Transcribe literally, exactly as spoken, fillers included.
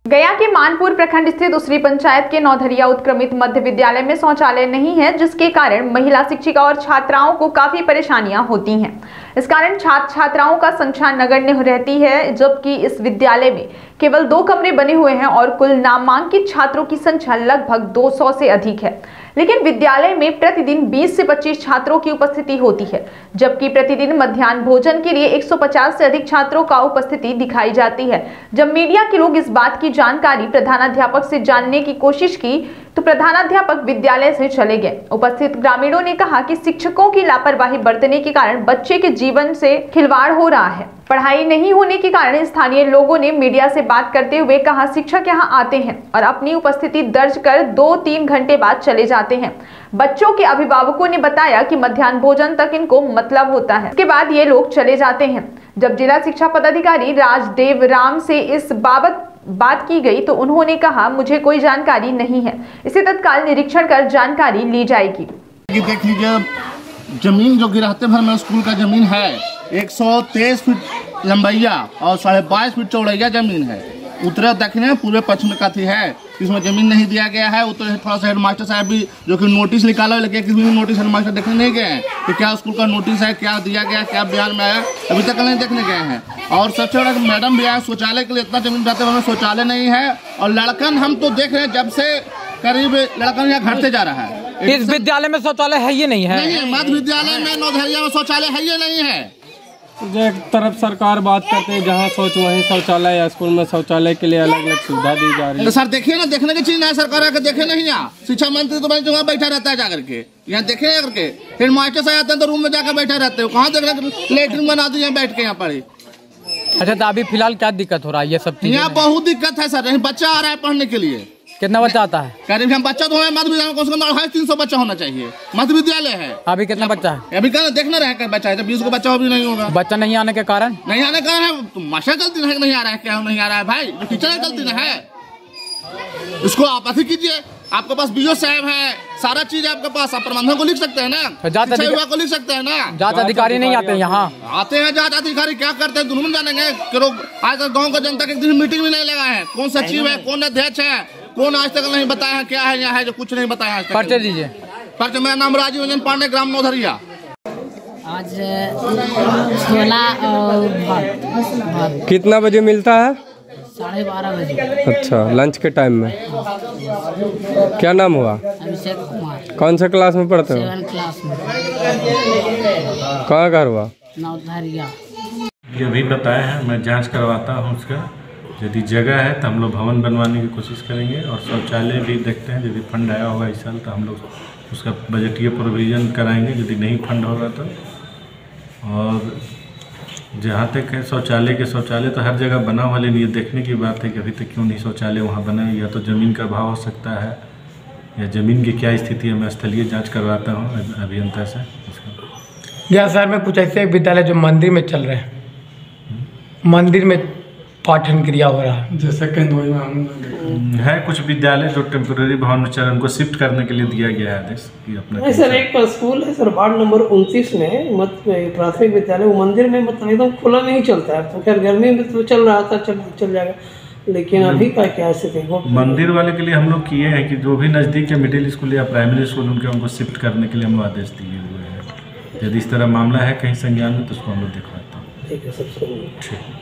गया के मानपुर प्रखंड स्थित उसरी पंचायत के नौधरिया उत्क्रमित मध्य विद्यालय में शौचालय नहीं है, जिसके कारण महिला शिक्षिका और छात्राओं को काफी परेशानियां होती हैं। इस कारण छात्र छात्राओं का संख्या नगण्य रहती है, जबकि इस विद्यालय में केवल दो कमरे बने हुए हैं और कुल नामांकित छात्रों की संख्या लगभग दो सौ से अधिक है। लेकिन विद्यालय में प्रतिदिन बीस से पच्चीस छात्रों की उपस्थिति होती है, जबकि प्रतिदिन मध्याह्न भोजन के लिए एक सौ पचास से अधिक छात्रों का उपस्थिति दिखाई जाती है। जब मीडिया के लोग इस बात की जानकारी प्रधानाध्यापक से जानने की कोशिश की तो प्रधानाध्यापक विद्यालय से चले गए। उपस्थित ग्रामीणों ने कहा कि शिक्षकों की लापरवाही बरतने के कारण बच्चे के जीवन से खिलवाड़ हो रहा है। पढ़ाई नहीं होने के कारण स्थानीय लोगों ने मीडिया से बात करते हुए कहा, शिक्षक यहां आते हैं और अपनी उपस्थिति दर्ज कर दो तीन घंटे बाद चले जाते हैं। बच्चों के अभिभावकों ने बताया कि मध्याह्न भोजन तक इनको मतलब होता है, इसके बाद ये लोग चले जाते हैं। जब जिला शिक्षा पदाधिकारी राजदेव राम से इस बाबत बात की गई तो उन्होंने कहा, मुझे कोई जानकारी नहीं है, इसे तत्काल निरीक्षण कर जानकारी ली जाएगी। देख लीजिए, जमीन जो गिराते भर में स्कूल का जमीन है एक सौ तेईस फीट लंबाइया और साढ़े बाईस फीट चौड़ैया जमीन है। उत्तरे दक्षिण पूरे पश्चिम का थी है, इसमें जमीन नहीं दिया गया है। उत्तर थोड़ा सा हेड मास्टर साहब भी जो कि नोटिस निकाला, लेकिन किसी भी नोटिस हेड मास्टर देखने नहीं गए हैं कि क्या स्कूल का नोटिस है, क्या दिया गया, क्या बयान में आया, अभी तक नहीं देखने गए हैं। और सबसे बड़ा मैडम भी आया, शौचालय के लिए इतना जमीन रहते हुए शौचालय नहीं है। और लड़कन हम तो देख रहे हैं जब से करीब लड़कन यहाँ घटते जा रहा है। इस विद्यालय में शौचालय है ये नहीं है, नहीं मध्य विद्यालय में नौधरिया में शौचालय है ये नहीं है। एक तरफ सरकार बात करते हैं जहाँ सोच वहीं शौचालय या स्कूल में शौचालय के लिए अलग अलग सुविधा दी जा रही है। तो सर देखिए ना, देखने की चीज ना सरकार आकर देखे नहीं। यहाँ शिक्षा मंत्री तो वहाँ बैठा रहता है जाकर के, यहाँ देखे करके फिर मास्टर साहब आते हैं तो रूम में जाकर बैठा रहते हो। कहाँ देख रहे लेटरिन बना दी बैठ के यहाँ पढ़े। अच्छा, तो अभी फिलहाल क्या दिक्कत हो रहा है? ये सब चीजें यहाँ बहुत दिक्कत है सर, बच्चा आ रहा है पढ़ने के लिए। कितना बच्चा आता है? करीब हम बच्चा तो है मध्य विद्यालय में कम से कम अढ़ाई तीन सौ बच्चा होना चाहिए। मध्य विद्यालय है। अभी कितना बच्चा है? अभी क्या देखना रहे बच्चा है, जब बीस को बच्चा हो भी नहीं होगा। बच्चा नहीं आने के कारण नहीं आने का है तो मास्टर गलती नहीं, नहीं आ रहा है, क्या नहीं आ रहा है भाई, टीचर गलती नहीं है। इसको आप अभी कीजिए, आपके पास बीओ साहब है, सारा चीज आपके पास, आप प्रबंधन को लिख सकते हैं ना, जांच अधिकारी को लिख सकते हैं ना। जांच अधिकारी नहीं आते यहाँ? आते हैं जांच अधिकारी, क्या करते हैं दोनों जानेंगे। आज तक गाँव का जनता के दिन मीटिंग भी नहीं लगा है, कौन सचिव है, कौन अध्यक्ष है, कौन आज तक नहीं बताया क्या है यहाँ है, जो कुछ नहीं बताया। पर्चे दीजिए। पर्चे, मेरा नाम राजीव रंजन पांडे, ग्राम नौधरिया। आज छोला और भात। कितना बजे मिलता है? साढ़े बारह बजे। अच्छा, लंच के टाइम में। क्या नाम हुआ? अभिषेक कुमार। कौन सा क्लास में पढ़ते हो? सेवन क्लास में। कहाँ घर हुआ? नौधरिया। ये भी बताया है, मैं जांच करवाता हूँ उसका। यदि जगह है तो हम लोग भवन बनवाने की कोशिश करेंगे और शौचालय भी देखते हैं। यदि फंड आया होगा इस साल तो हम लोग उसका बजटीय प्रोविज़न कराएंगे, यदि नहीं फंड होगा तो। और जहाँ तक है शौचालय के, शौचालय तो हर जगह बना हुआ, लेकिन ये देखने की बात है कि अभी तक क्यों नहीं शौचालय वहाँ बना है। या तो ज़मीन का अभाव हो सकता है या ज़मीन की क्या स्थिति है, मैं स्थलीय जाँच करवाता हूँ अभियंता से। यहाँ शहर में कुछ ऐसे विद्यालय जो मंदिर में चल रहे हैं, मंदिर में पाठन क्रिया हो रहा है, जैसे कंदोई में हम है कुछ विद्यालय जो टेम्पोररी भवन में चल रहे हैं, उनको शिफ्ट करने के लिए दिया गया है आदेश कि अपना। सर एक स्कूल है सर वार्ड नंबर उनतीस में मत प्राथमिक विद्यालय, वो मंदिर में मतलब एकदम खुला नहीं चलता है। तो खैर गर्मी में तो चल रहा था, चल चल जाएगा, लेकिन अभी का क्या स्थिति है? मंदिर वाले के लिए हम लोग किए हैं कि जो भी नज़दीक के मिडिल स्कूल या प्राइमरी स्कूल उनके उनको शिफ्ट करने के लिए हम आदेश दिए हुए हैं। यदि इस तरह मामला है कहीं संज्ञान में तो उसको हम लोग दिखवाते हैं। ठीक है सर। ठीक।